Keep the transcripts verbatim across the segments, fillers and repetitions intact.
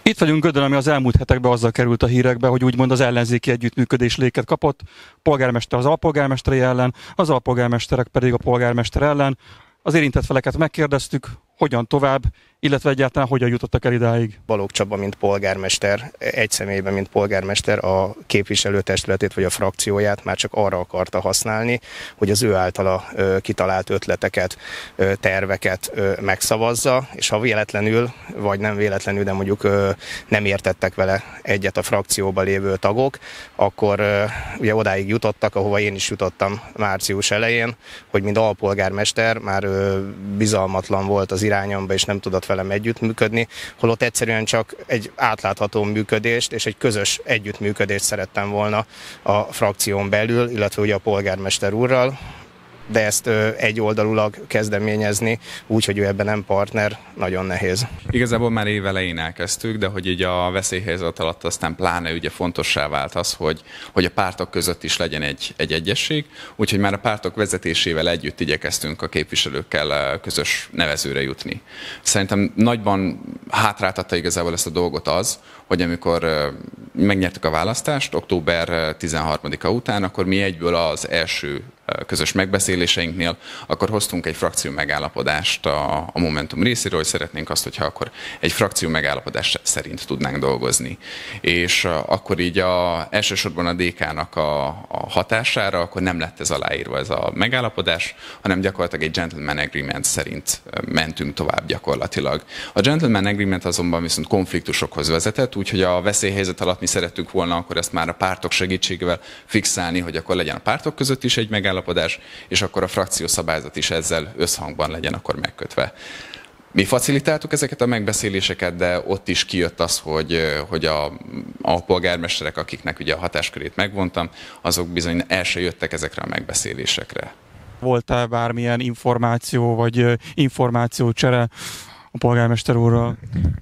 Itt vagyunk Gödön, ami az elmúlt hetekben azzal került a hírekbe, hogy úgymond az ellenzéki együttműködés léket kapott, polgármester az alpolgármesteri ellen, az alpolgármesterek pedig a polgármester ellen. Az érintett feleket megkérdeztük, hogyan tovább, illetve egyáltalán hogyan jutottak el idáig. Balogh Csaba, mint polgármester, egy személyben, mint polgármester a képviselőtestületét vagy a frakcióját már csak arra akarta használni, hogy az ő általa ö, kitalált ötleteket, ö, terveket ö, megszavazza, és ha véletlenül, vagy nem véletlenül, de mondjuk ö, nem értettek vele egyet a frakcióban lévő tagok, akkor ö, ugye odáig jutottak, ahova én is jutottam március elején, hogy mint alpolgármester már ö, bizalmatlan volt az irányomba, és nem tudott velem együttműködni, holott egyszerűen csak egy átlátható működést és egy közös együttműködést szerettem volna a frakción belül, illetve ugye a polgármester úrral, de ezt egyoldalúlag kezdeményezni, úgy, hogy ő ebben nem partner, nagyon nehéz. Igazából már évelején elkezdtük, de hogy így a veszélyhelyzet alatt aztán pláne ugye fontossá vált az, hogy, hogy a pártok között is legyen egy, egy egyesség, úgyhogy már a pártok vezetésével együtt igyekeztünk a képviselőkkel közös nevezőre jutni. Szerintem nagyban hátráltatta igazából ezt a dolgot az, hogy amikor megnyertük a választást október tizenharmadika után, akkor mi egyből az első közös megbeszéléseinknél, akkor hoztunk egy frakció megállapodást a, a Momentum részéről, hogy szeretnénk azt, hogyha akkor egy frakció megállapodás szerint tudnánk dolgozni. És akkor így a, elsősorban a dé ká-nak a, a hatására, akkor nem lett ez aláírva ez a megállapodás, hanem gyakorlatilag egy gentleman agreement szerint mentünk tovább gyakorlatilag. A gentleman agreement azonban viszont konfliktusokhoz vezetett, úgyhogy a veszélyhelyzet alatt mi szerettünk volna akkor ezt már a pártok segítségével fixálni, hogy akkor legyen a pártok között is egy megállapodás, és akkor a frakció szabályzat is ezzel összhangban legyen akkor megkötve. Mi facilitáltuk ezeket a megbeszéléseket, de ott is kijött az, hogy, hogy a, a polgármesterek, akiknek ugye a hatáskörét megvontam, azok bizony el se jöttek ezekre a megbeszélésekre. Volt-e bármilyen információ, vagy információcsere a polgármester úrral?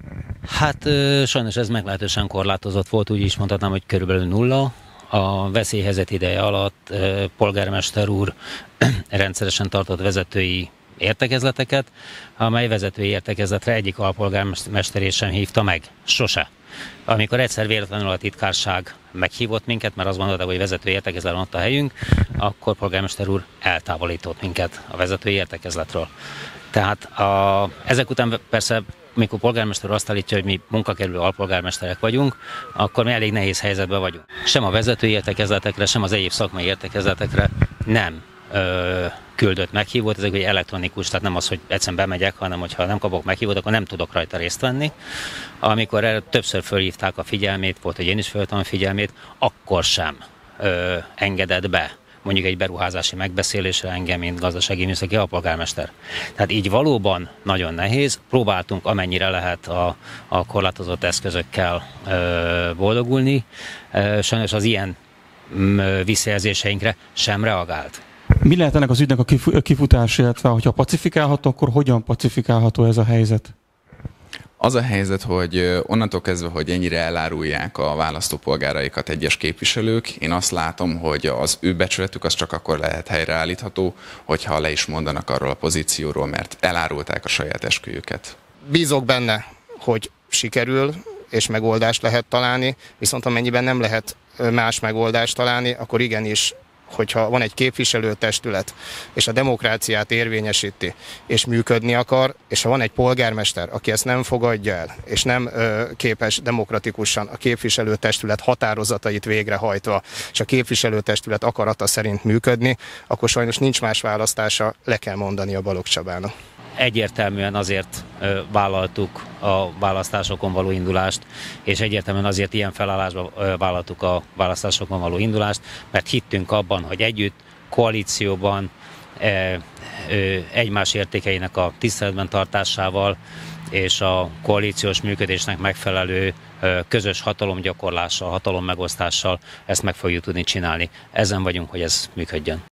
Hát sajnos ez meglehetősen korlátozott volt, úgy is mondhatnám, hogy körülbelül nulla. A veszélyhelyzet ideje alatt polgármester úr rendszeresen tartott vezetői értekezleteket, amely vezetői értekezletre egyik alpolgármesterét sem hívta meg. Sose. Amikor egyszer véletlenül a titkárság meghívott minket, mert azt gondolta, hogy vezetői értekezleten ott a helyünk, akkor polgármester úr eltávolított minket a vezetői értekezletről. Tehát a, ezek után persze, mikor polgármester azt állítja, hogy mi munkakerülő alpolgármesterek vagyunk, akkor mi elég nehéz helyzetben vagyunk. Sem a vezetői értekezletekre, sem az egyéb szakmai értekezletekre nem ö, küldött meghívót, ezek egy elektronikus, tehát nem az, hogy egyszerűen bemegyek, hanem hogyha nem kapok meghívót, akkor nem tudok rajta részt venni. Amikor erre többször fölhívták a figyelmét, volt, hogy én is fölhívtam a figyelmét, akkor sem ö, engedett be mondjuk egy beruházási megbeszélésre engem, mint gazdasági műszaki alpolgármester. Tehát így valóban nagyon nehéz. Próbáltunk amennyire lehet a, a korlátozott eszközökkel ö, boldogulni. Ö, sajnos az ilyen ö, visszajelzéseinkre sem reagált. Mi lehet ennek az ügynek a kifutás, illetve hogyha pacifikálható, akkor hogyan pacifikálható ez a helyzet? Az a helyzet, hogy onnantól kezdve, hogy ennyire elárulják a választópolgáraikat egyes képviselők, én azt látom, hogy az ő becsületük az csak akkor lehet helyreállítható, hogyha le is mondanak arról a pozícióról, mert elárulták a saját esküjüket. Bízok benne, hogy sikerül, és megoldást lehet találni, viszont amennyiben nem lehet más megoldást találni, akkor igenis, hogyha van egy képviselőtestület, és a demokráciát érvényesíti, és működni akar, és ha van egy polgármester, aki ezt nem fogadja el, és nem ö, képes demokratikusan a képviselőtestület határozatait végrehajtva, és a képviselőtestület akarata szerint működni, akkor sajnos nincs más választása, le kell mondani a Balogh Csabának. Egyértelműen azért ö, vállaltuk a választásokon való indulást, és egyértelműen azért ilyen felállásban ö, vállaltuk a választásokon való indulást, mert hittünk abban, hogy együtt, koalícióban, ö, ö, egymás értékeinek a tiszteletben tartásával és a koalíciós működésnek megfelelő ö, közös hatalomgyakorlással, hatalommegosztással ezt meg fogjuk tudni csinálni. Ezen vagyunk, hogy ez működjön.